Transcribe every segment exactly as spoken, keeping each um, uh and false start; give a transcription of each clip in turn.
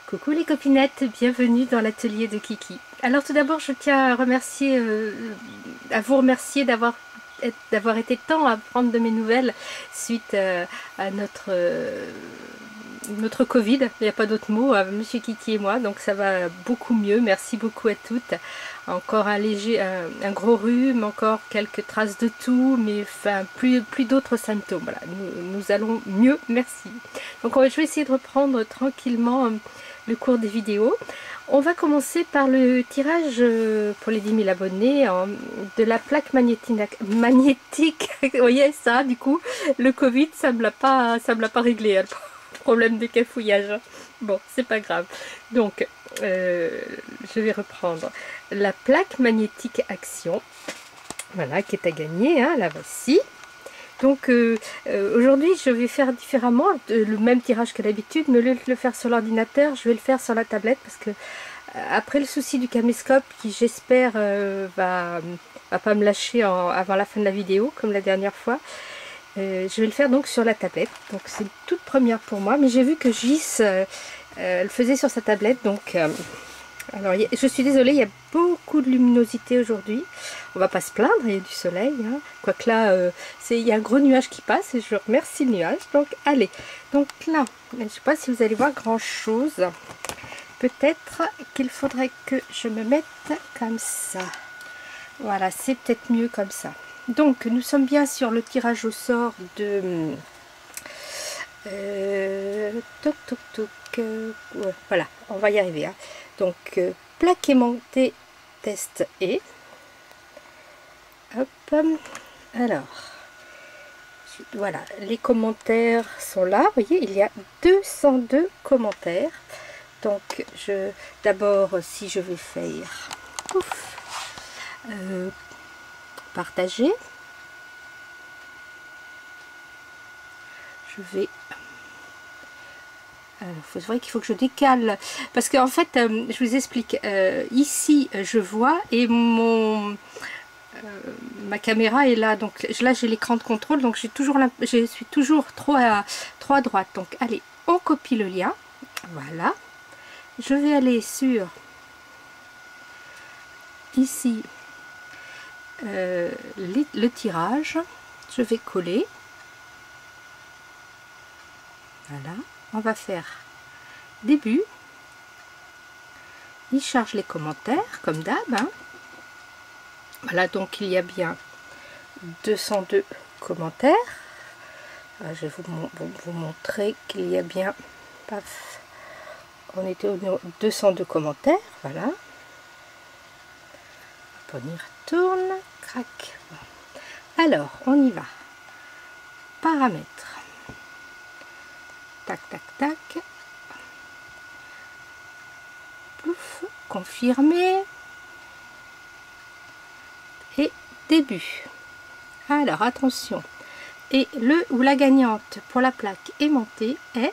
Coucou les copinettes, bienvenue dans l'atelier de Kiki. Alors tout d'abord je tiens à remercier, euh, à vous remercier d'avoir d'avoir été tant à prendre de mes nouvelles suite euh, à notre euh, notre Covid, il n'y a pas d'autre mot, hein, Monsieur Kiki et moi, donc ça va beaucoup mieux, merci beaucoup à toutes. Encore un léger, un, un gros rhume, encore quelques traces de toux, mais enfin plus, plus d'autres symptômes. Voilà, nous, nous allons mieux, merci. Donc je vais essayer de reprendre tranquillement le cours des vidéos. On va commencer par le tirage pour les dix mille abonnés en, de la plaque magnétique. magnétique. Vous voyez ça, du coup, le Covid, ça ne me l'a pas, ça me l'a pas réglé, hein, le problème de cafouillage. Bon, c'est pas grave. Donc, euh, je vais reprendre la plaque magnétique Action. Voilà, qui est à gagner, hein, la voici. Donc euh, euh, aujourd'hui je vais faire différemment, de, le même tirage que d'habitude, mais au lieu de le faire sur l'ordinateur, je vais le faire sur la tablette parce que euh, après le souci du caméscope qui j'espère euh, va, va pas me lâcher en, avant la fin de la vidéo comme la dernière fois, euh, je vais le faire donc sur la tablette. Donc c'est une toute première pour moi, mais j'ai vu que Gis euh, euh, le faisait sur sa tablette, donc euh, alors je suis désolée, il y a beaucoup de luminosité aujourd'hui. On va pas se plaindre, il y a du soleil, hein. Quoique là, euh, il y a un gros nuage qui passe et je remercie le nuage. Donc allez, donc là, je ne sais pas si vous allez voir grand chose. Peut-être qu'il faudrait que je me mette comme ça. Voilà, c'est peut-être mieux comme ça. Donc nous sommes bien sur le tirage au sort de... Euh, toc toc toc. Euh, ouais, voilà, on va y arriver. Hein. Donc euh, plaque aimantée test et hop, alors voilà, les commentaires sont là, vous voyez, il y a deux cent deux commentaires. Donc je d'abord, si je vais faire ouf, euh, partager, je vais alors, c'est vrai qu'il faut que je décale parce qu'en fait, euh, je vous explique. Euh, ici, je vois et mon euh, ma caméra est là. Donc là, j'ai l'écran de contrôle. Donc j'ai toujours, je suis toujours trop à trop à droite. Donc allez, on copie le lien. Voilà. Je vais aller sur ici euh, les, le tirage. Je vais coller. Voilà. On va faire début, il charge les commentaires comme d'hab, hein. Voilà, donc il y a bien deux cent deux commentaires. Alors, je vais vous, vous, vous montrer qu'il y a bien, paf, on était au deux cent deux commentaires, voilà. On y retourne, crac. Alors, on y va. Paramètres. Tac, tac, tac. Plouf, confirmer. Et début. Alors, attention. Et le ou la gagnante pour la plaque aimantée est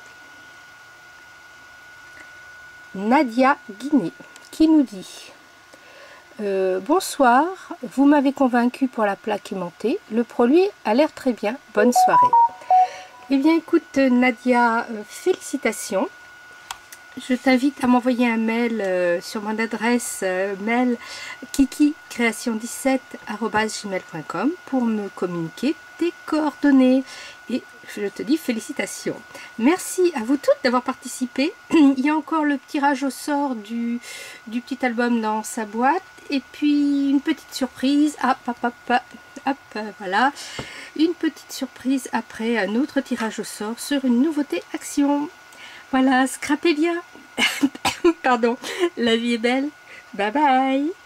Nadia Guinée, qui nous dit euh, bonsoir, vous m'avez convaincu pour la plaque aimantée. Le produit a l'air très bien. Bonne soirée. Eh bien écoute Nadia, euh, félicitations. Je t'invite à m'envoyer un mail euh, sur mon adresse euh, mail kiki création dix-sept arobase gmail point com pour me communiquer tes coordonnées. Et je te dis félicitations. Merci à vous toutes d'avoir participé. Il y a encore le tirage au sort du, du petit album dans sa boîte. Et puis une petite surprise. Ah, hop, hop, hop. Hop, voilà, une petite surprise après un autre tirage au sort sur une nouveauté Action. Voilà, scrapez bien. Pardon, la vie est belle. Bye bye.